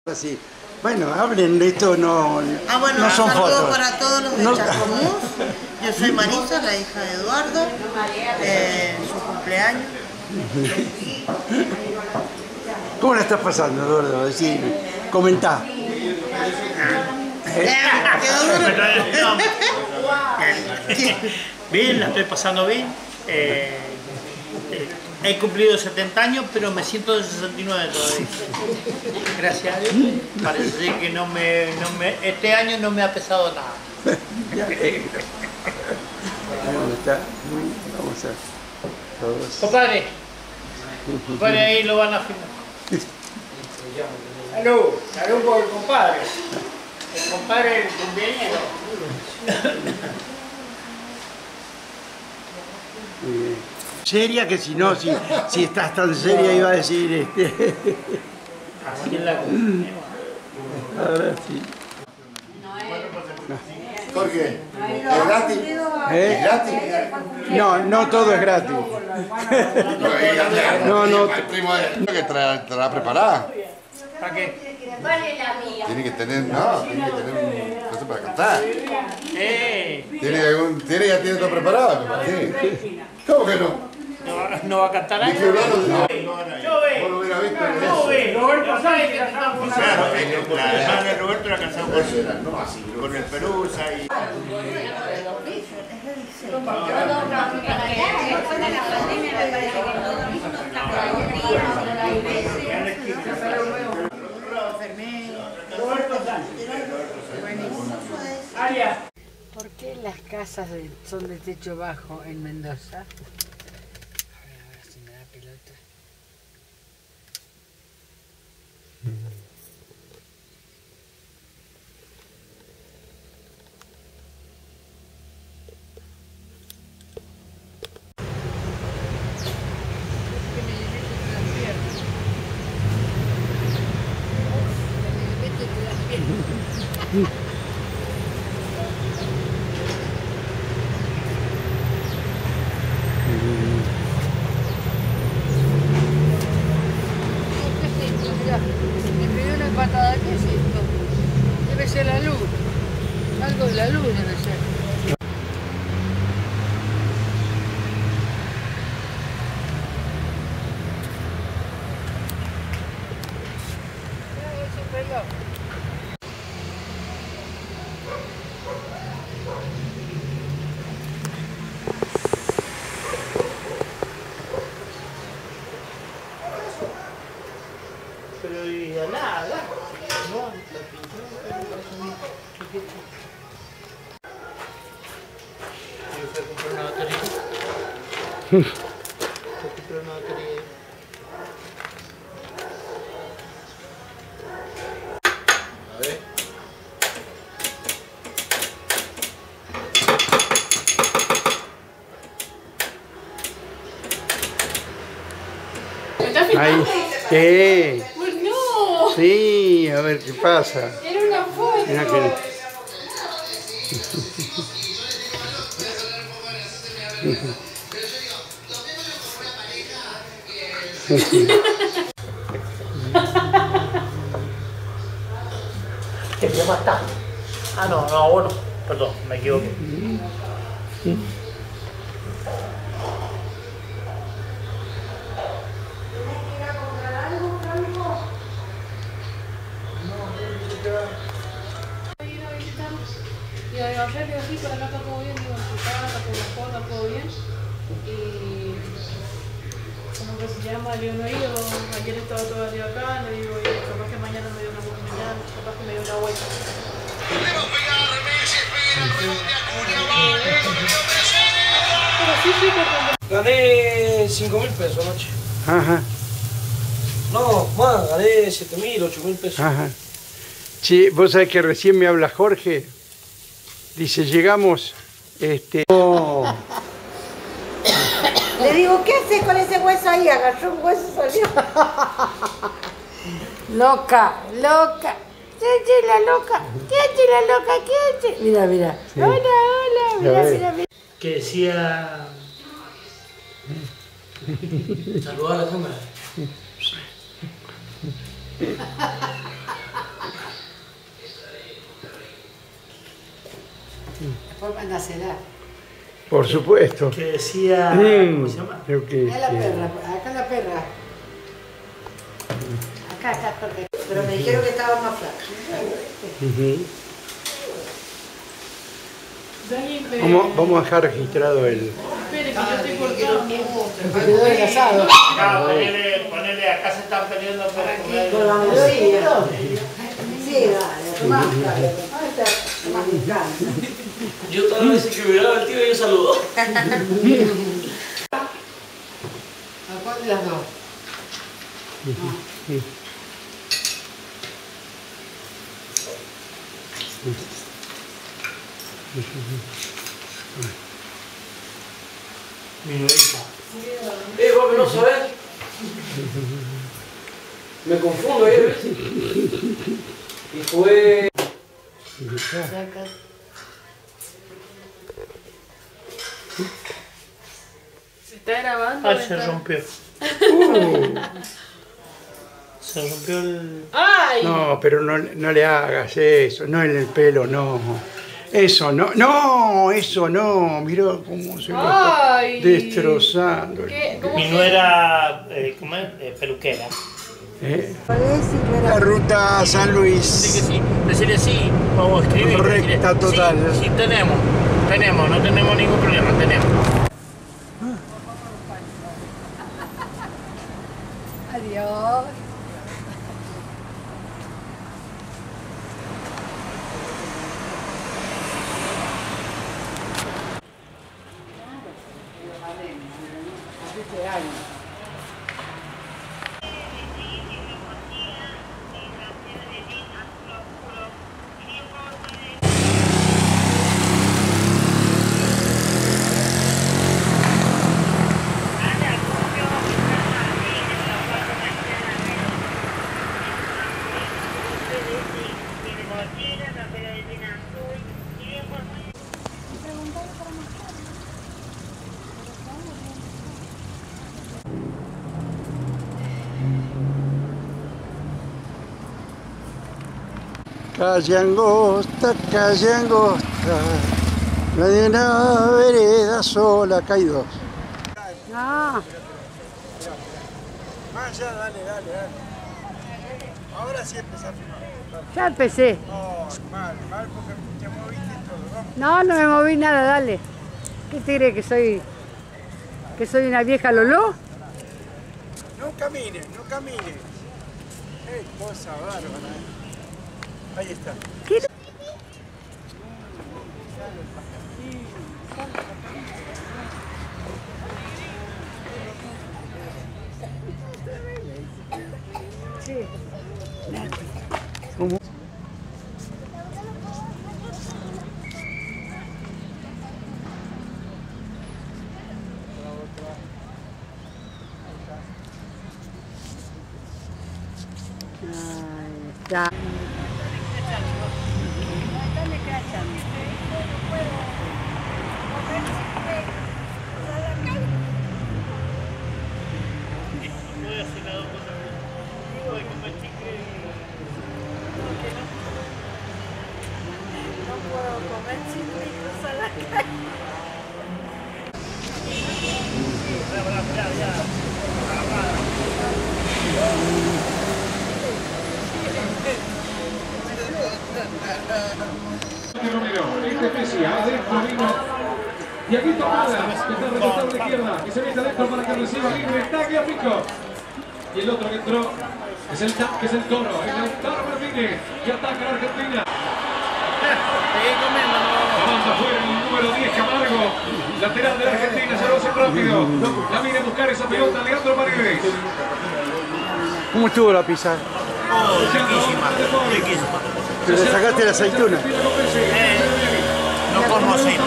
Así. Bueno, hablen de esto, no, bueno, no son saludos fotos. para todos los de Chascomús. Yo soy Marisa, la hija de Eduardo, su cumpleaños. ¿Cómo la estás pasando, Eduardo? Decime, comentá. Bien, la estoy pasando bien. He cumplido 70 años, pero me siento de 69 todavía. Gracias a Dios. Parece que este año no me ha pesado nada. ¿Dónde está? Vamos a todos. Compadre, ahí lo van a filmar. Salud, salud por el compadre. El compadre del cumpleañero. Muy bien. Seria, que si no, si estás tan seria iba a decir Así es la cosa. Ahora sí. Jorge, ¿es gratis? ¿Es gratis? No todo es gratis. No. Que traerá preparada. ¿Para qué? Tiene que tener, tiene que tener un cosa para cantar. Ya tiene todo preparado? Sí. ¿Cómo que no? ¿No va a cantar algo? Yo ve. Roberto sabe que cantamos. La hermana de Roberto la casó con el Perusa y... ¿Por qué las casas son de techo bajo en Mendoza? A ver si me da pelota. Me pidió una patada, ¿qué es esto? Debe ser la luz. Algo de la luz debe ser. Pero y a nada. No, yo fui a comprar una batería. Fui a comprar una batería. A ver. Ahí. ¿Qué? Pues no, Sí, a ver qué pasa. era una foto. Mira que... ¿Qué se está? Ah, no, bueno, perdón, me equivoqué. Y agarré y así, por acá está todo bien, digo, en su casa, con la foto, todo bien. Y ¿cómo que se llama? Le digo, no he ido, ayer estaba todo el día acá, le digo, y capaz que mañana me dio una mañana, capaz que me dio una vuelta. Pero sí, porque Gané 5.000 pesos anoche. Ajá, No, más, gané 7.000, 8.000 pesos. ajá. Sí, vos sabés que recién me habla Jorge. Dice, llegamos, oh, Le digo, ¿qué haces con ese hueso ahí? Agarró un hueso y salió. Loca, loca. ¿Qué hace la loca? ¿Qué hace la loca? ¿Qué hace? Mira, mira. Sí. Hola, hola. Mira, mira, mira. Que decía... Saludar a la cámara. Después mandásela. Por supuesto. Que decía... ¿Cómo se llama? Creo que, Acá la perra, acá la perra. Acá, porque... Pero me dijeron que estaba más flaca. Vamos a dejar registrado el... Espere, que yo estoy cortando. Me quedó el asado. Claro, ponele, acá se están peleando para comer. Con la melodía. Sí, dale, tomá, dale. Tomá mi can. Yo todas las veces que me graba el tío yo saludo. ¿A cuál de las dos? Papi, no sabes. Me confundo ahí, ¿ves? Y fue... Se está grabando. Ah, se rompió. Se rompió el... ¡Ay! No, pero no le hagas eso, no en el pelo, no. Eso no, eso no. Mirá cómo se lo está Ay. destrozando. ¿Cómo Mi que? nuera, ¿cómo es? Peluquera. La ruta San Luis. Decirle sí, vamos a escribir. Correcta, total. Sí, tenemos, no tenemos ningún problema, tenemos. Adiós. Calle angosta, la de una vereda sola, acá hay dos. No. Ya, dale. Ahora sí empezás a filmar. Ya empecé. No, mal porque te moviste todo, vamos. No me moví nada, dale. ¿Qué te crees que soy? ¿Que soy una vieja Loló? No camines. Cosa bárbara. Ahí está. ¿Qué? Sí. ¿Cómo? Ahí está. Este especial, adentro vino Diaguito Mala, que está recortado a la izquierda, que se mete adentro para que reciba libre, Tagliafico. Y el otro que entró es el Toro, Toro Martínez, que ataca a la Argentina. La banda fuera el número 10, Camargo, lateral de la Argentina, se lo hace rápido. La viene a buscar esa pelota, Leandro Paredes. ¿Cómo estuvo la pizza? Riquísima. ¿Te le sacaste la aceituna? No como aceite.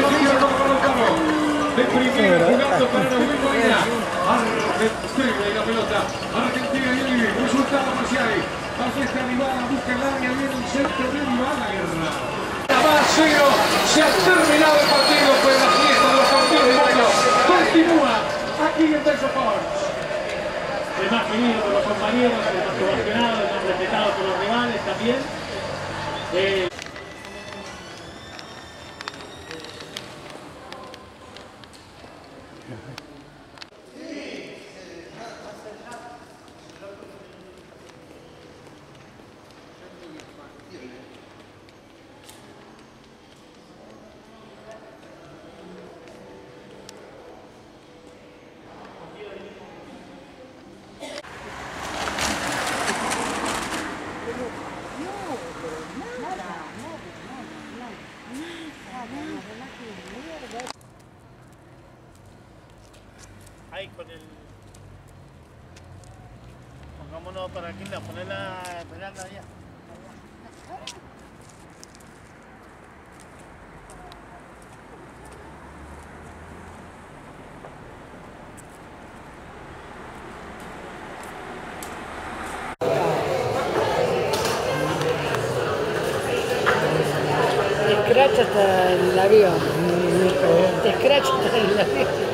De primera, jugando para la Uruguaya. Argentina y la pelota. Argentina y el resultado parcial. Pasa este Dybala, busca el área, viene el centro de Dybala, guerra. Va 0, se ha terminado el partido, pues la fiesta de los campeones del mundo continúa aquí en Texas Sports. El más querido por los compañeros, el más ovacionado, el más respetado por los rivales también. ahí con el... Pongámonos para aquí, poner la esmeralda allá. Te escracha hasta el avión. Te escracha hasta el avión.